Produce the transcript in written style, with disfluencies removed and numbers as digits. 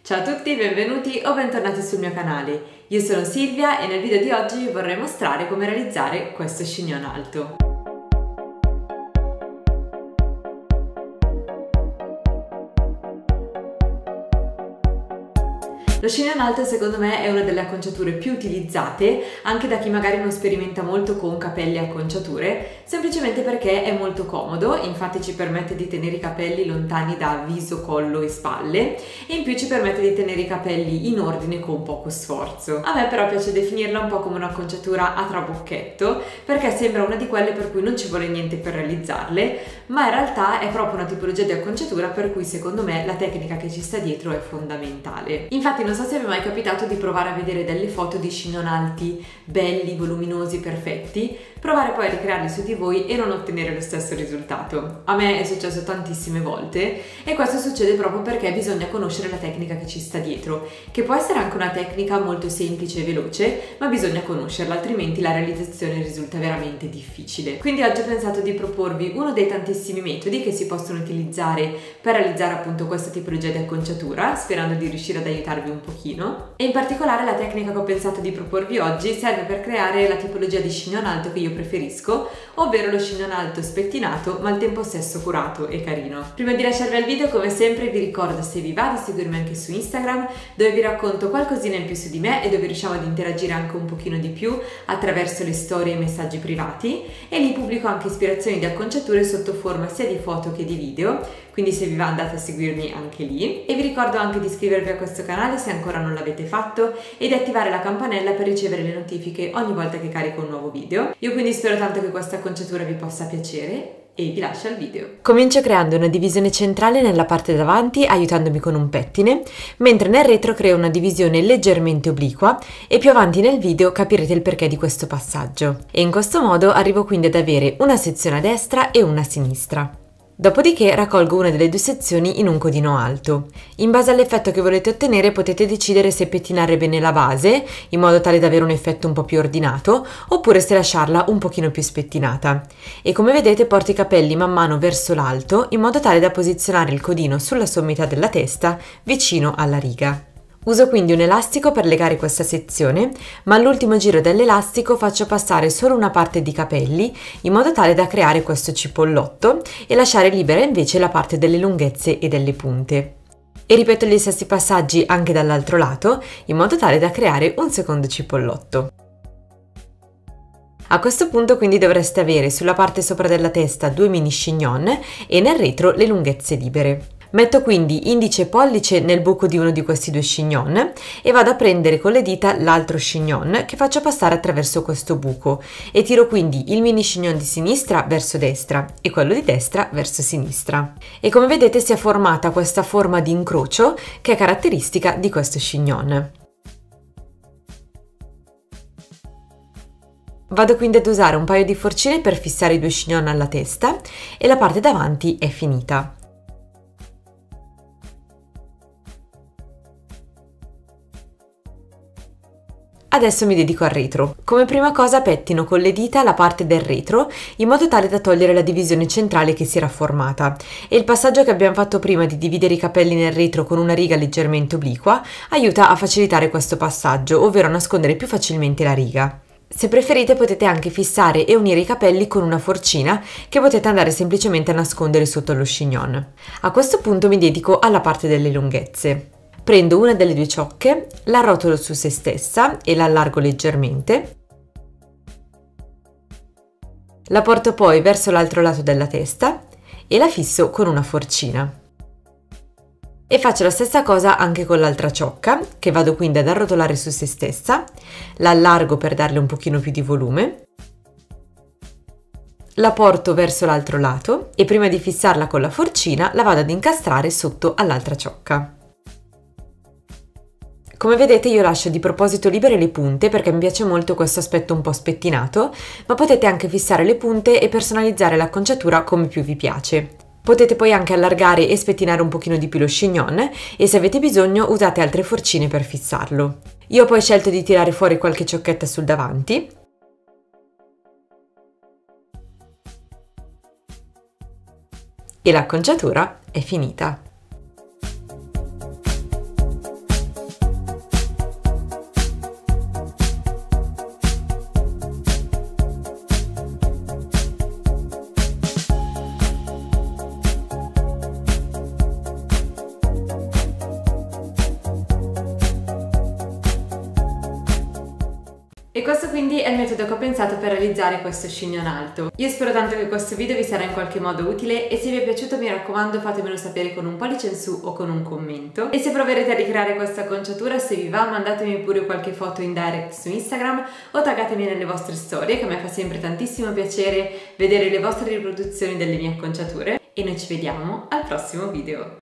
Ciao a tutti, benvenuti o bentornati sul mio canale. Io sono Silvia e nel video di oggi vi vorrei mostrare come realizzare questo chignon alto. Lo chignon alto secondo me è una delle acconciature più utilizzate anche da chi magari non sperimenta molto con capelli e acconciature, semplicemente perché è molto comodo, infatti ci permette di tenere i capelli lontani da viso, collo e spalle e in più ci permette di tenere i capelli in ordine con poco sforzo. A me però piace definirla un po' come un'acconciatura a trabocchetto perché sembra una di quelle per cui non ci vuole niente per realizzarle, ma in realtà è proprio una tipologia di acconciatura per cui secondo me la tecnica che ci sta dietro è fondamentale. Infatti non so se vi è mai capitato di provare a vedere delle foto di chignon alti, belli, voluminosi, perfetti, provare poi a ricrearli su di voi e non ottenere lo stesso risultato. A me è successo tantissime volte e questo succede proprio perché bisogna conoscere la tecnica che ci sta dietro, che può essere anche una tecnica molto semplice e veloce, ma bisogna conoscerla, altrimenti la realizzazione risulta veramente difficile. Quindi oggi ho pensato di proporvi uno dei tantissimi metodi che si possono utilizzare per realizzare appunto questa tipologia di acconciatura, sperando di riuscire ad aiutarvi un pochino, e in particolare la tecnica che ho pensato di proporvi oggi serve per creare la tipologia di chignon alto che io preferisco, ovvero lo chignon alto spettinato ma al tempo stesso curato e carino. Prima di lasciarvi al video, come sempre vi ricordo, se vi va, di seguirmi anche su Instagram, dove vi racconto qualcosina in più su di me e dove riusciamo ad interagire anche un pochino di più attraverso le storie e i messaggi privati, e lì pubblico anche ispirazioni di acconciature sotto forma sia di foto che di video, quindi se vi va andate a seguirmi anche lì. E vi ricordo anche di iscrivervi a questo canale se ancora non l'avete fatto e di attivare la campanella per ricevere le notifiche ogni volta che carico un nuovo video. Io quindi spero tanto che questa acconciatura vi possa piacere e vi lascio al video. Comincio creando una divisione centrale nella parte davanti aiutandomi con un pettine, mentre nel retro creo una divisione leggermente obliqua e più avanti nel video capirete il perché di questo passaggio. E in questo modo arrivo quindi ad avere una sezione a destra e una a sinistra. Dopodiché raccolgo una delle due sezioni in un codino alto. In base all'effetto che volete ottenere potete decidere se pettinare bene la base, in modo tale da avere un effetto un po' più ordinato, oppure se lasciarla un pochino più spettinata. E come vedete porto i capelli man mano verso l'alto, in modo tale da posizionare il codino sulla sommità della testa, vicino alla riga. Uso quindi un elastico per legare questa sezione, ma all'ultimo giro dell'elastico faccio passare solo una parte di capelli in modo tale da creare questo cipollotto e lasciare libera invece la parte delle lunghezze e delle punte. E ripeto gli stessi passaggi anche dall'altro lato in modo tale da creare un secondo cipollotto. A questo punto quindi dovreste avere sulla parte sopra della testa due mini chignon e nel retro le lunghezze libere. Metto quindi indice e pollice nel buco di uno di questi due chignon e vado a prendere con le dita l'altro chignon che faccio passare attraverso questo buco e tiro quindi il mini chignon di sinistra verso destra e quello di destra verso sinistra. E come vedete si è formata questa forma di incrocio che è caratteristica di questo chignon. Vado quindi ad usare un paio di forcine per fissare i due chignon alla testa e la parte davanti è finita. Adesso mi dedico al retro. Come prima cosa pettino con le dita la parte del retro in modo tale da togliere la divisione centrale che si era formata, e il passaggio che abbiamo fatto prima di dividere i capelli nel retro con una riga leggermente obliqua aiuta a facilitare questo passaggio, ovvero a nascondere più facilmente la riga. Se preferite potete anche fissare e unire i capelli con una forcina che potete andare semplicemente a nascondere sotto lo chignon. A questo punto mi dedico alla parte delle lunghezze. Prendo una delle due ciocche, la rotolo su se stessa e la allargo leggermente. La porto poi verso l'altro lato della testa e la fisso con una forcina. E faccio la stessa cosa anche con l'altra ciocca, che vado quindi ad arrotolare su se stessa, la allargo per darle un pochino più di volume, la porto verso l'altro lato e prima di fissarla con la forcina la vado ad incastrare sotto all'altra ciocca. Come vedete io lascio di proposito libere le punte perché mi piace molto questo aspetto un po' spettinato, ma potete anche fissare le punte e personalizzare l'acconciatura come più vi piace. Potete poi anche allargare e spettinare un pochino di più lo chignon e se avete bisogno usate altre forcine per fissarlo. Io ho poi scelto di tirare fuori qualche ciocchetta sul davanti e l'acconciatura è finita. questo quindi è il metodo che ho pensato per realizzare questo scignone alto. Io spero tanto che questo video vi sarà in qualche modo utile e se vi è piaciuto mi raccomando fatemelo sapere con un pollice in su o con un commento. E se proverete a ricreare questa acconciatura, se vi va, mandatemi pure qualche foto in direct su Instagram o taggatemi nelle vostre storie, che a me fa sempre tantissimo piacere vedere le vostre riproduzioni delle mie acconciature. E noi ci vediamo al prossimo video.